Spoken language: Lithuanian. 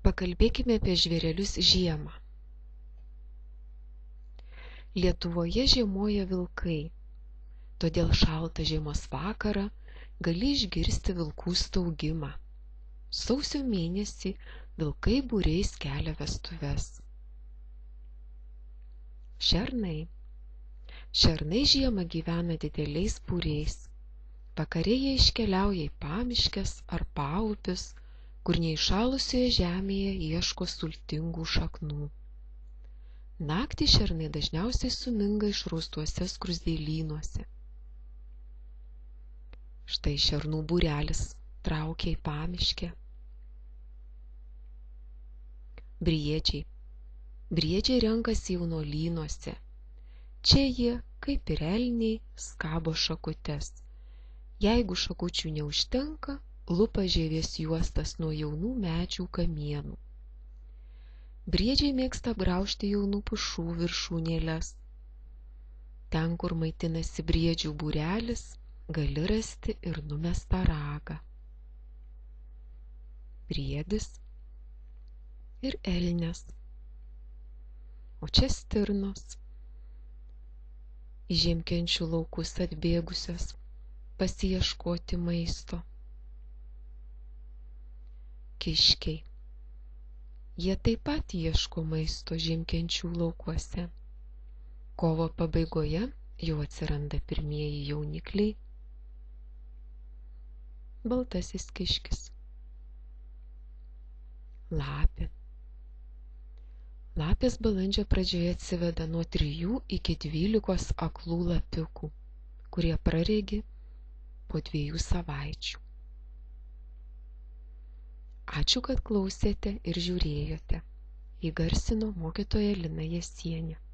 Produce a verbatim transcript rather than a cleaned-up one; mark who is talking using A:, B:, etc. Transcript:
A: Pakalbėkime apie žvėrelius žiemą. Lietuvoje žiemoja vilkai, todėl šaltą žiemos vakarą gali išgirsti vilkų staugimą. Sausio mėnesį vilkai būriais kelia vestuves. Šernai. Šernai žiemą gyvena dideliais būriais. Vakare jie iškeliauja į pamiškes ar paupius, kur neįšalusioje žemėje ieško sultingų šaknų. Naktį šernai dažniausiai suminga išraustuose skruzdėlynuose. Štai šernų būrelis traukia į pamiškę. Briedžiai. Briedžiai renkasi jaunuolynuose. Čia jie, kaip ir elniai, skabo šakutes. Jeigu šakučių neužtenka, lupa žievės juostas nuo jaunų medžių kamienų. Briedžiai mėgsta apgraužti jaunų pušų viršūnėles. Ten, kur maitinasi briedžių būrelis, gali rasti ir numestą ragą. Briedis ir elnias. O čia stirnos. Į žiemkenčių laukus atbėgusios pasiieškoti maisto. Kiškiai. Jie taip pat ieško maisto žiemkenčių laukuose. Kovo pabaigoje jau atsiranda pirmieji jaunikliai. Baltasis kiškis. Lapė. Lapės balandžio pradžioje atsiveda nuo trijų iki dvylikos aklų lapiukų, kurie praregi po dviejų savaičių. Ačiū, kad klausėte ir žiūrėjote. Įgarsino mokytoja Lina Jasienė.